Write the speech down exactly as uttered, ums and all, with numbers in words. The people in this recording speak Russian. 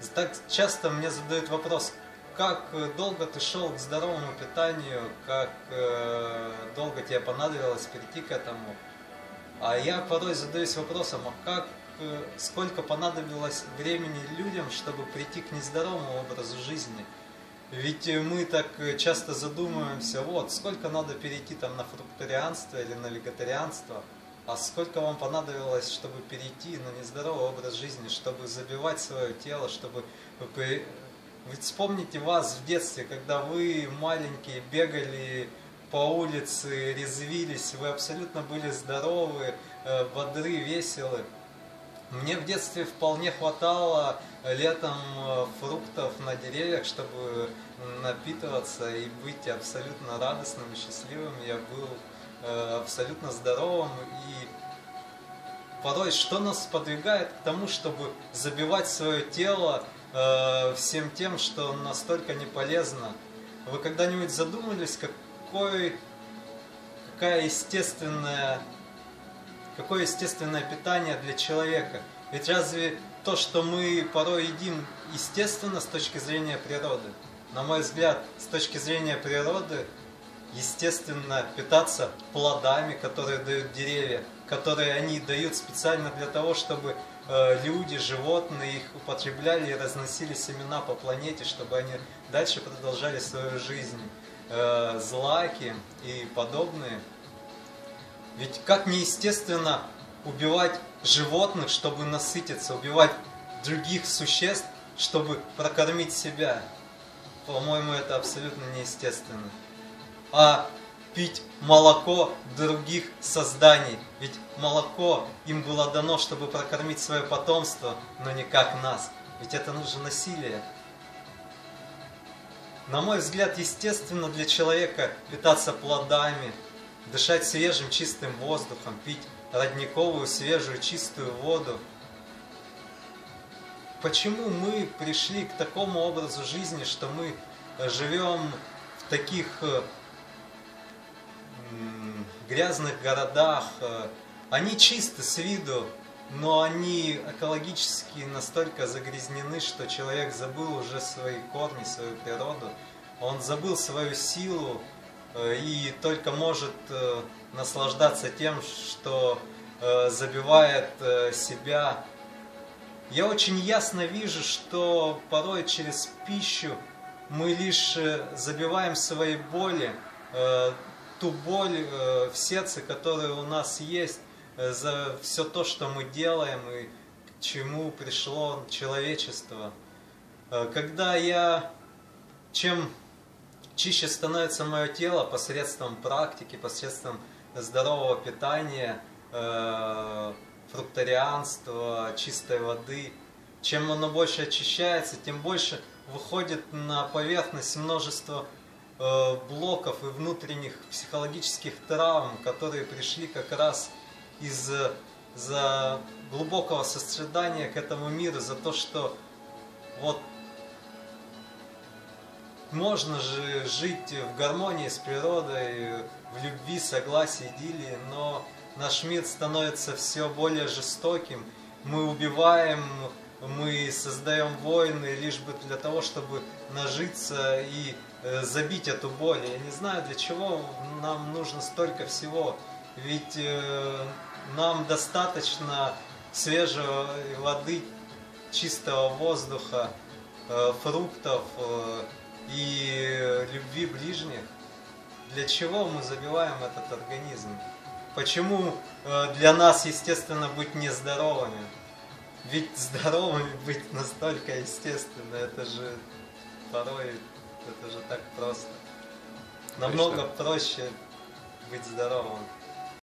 Так часто мне задают вопрос, как долго ты шел к здоровому питанию, как э, долго тебе понадобилось прийти к этому. А я порой задаюсь вопросом, а как, э, сколько понадобилось времени людям, чтобы прийти к нездоровому образу жизни. Ведь мы так часто задумываемся, вот, сколько надо перейти там на фруктарианство или на вегетарианство, а сколько вам понадобилось, чтобы перейти на нездоровый образ жизни, чтобы забивать свое тело, чтобы... Ведь вспомните вас в детстве, когда вы маленькие бегали по улице, резвились, вы абсолютно были здоровы, бодры, веселы. Мне в детстве вполне хватало летом фруктов на деревьях, чтобы напитываться и быть абсолютно радостным и счастливым. Я был абсолютно здоровым. И порой что нас сподвигает к тому, чтобы забивать свое тело всем тем, что настолько не полезно? Вы когда-нибудь задумались, какой, какая естественная... Какое естественное питание для человека? Ведь разве то, что мы порой едим, естественно с точки зрения природы? На мой взгляд, с точки зрения природы, естественно питаться плодами, которые дают деревья, которые они дают специально для того, чтобы э, люди, животные их употребляли и разносили семена по планете, чтобы они дальше продолжали свою жизнь. Э, злаки и подобные. Ведь как неестественно убивать животных, чтобы насытиться, убивать других существ, чтобы прокормить себя. По-моему, это абсолютно неестественно. А пить молоко других созданий. Ведь молоко им было дано, чтобы прокормить свое потомство, но не как нас. Ведь это нужно насилие. На мой взгляд, естественно для человека питаться плодами, дышать свежим чистым воздухом, пить родниковую свежую чистую воду. Почему мы пришли к такому образу жизни, что мы живем в таких грязных городах? Они чисты с виду, но они экологически настолько загрязнены, что человек забыл уже свои корни, свою природу. Он забыл свою силу, и только может э, наслаждаться тем, что э, забивает э, себя. Я очень ясно вижу, что порой через пищу мы лишь э, забиваем свои боли, э, ту боль э, в сердце, которая у нас есть, э, за все то, что мы делаем и к чему пришло человечество. Э, когда я... Чем чище становится мое тело посредством практики, посредством здорового питания, э, фруктарианства, чистой воды. Чем оно больше очищается, тем больше выходит на поверхность множество э, блоков и внутренних психологических травм, которые пришли как раз из-за глубокого сострадания к этому миру, за то, что вот можно же жить в гармонии с природой, в любви, согласии, идиллии, но наш мир становится все более жестоким. Мы убиваем, мы создаем войны лишь бы для того, чтобы нажиться и забить эту боль. Я не знаю, для чего нам нужно столько всего. Ведь нам достаточно свежей воды, чистого воздуха, фруктов и любви ближних. Для чего мы забиваем этот организм? Почему для нас естественно быть нездоровыми? Ведь здоровыми быть настолько естественно, это же порой, это же так просто. Намного проще быть здоровым.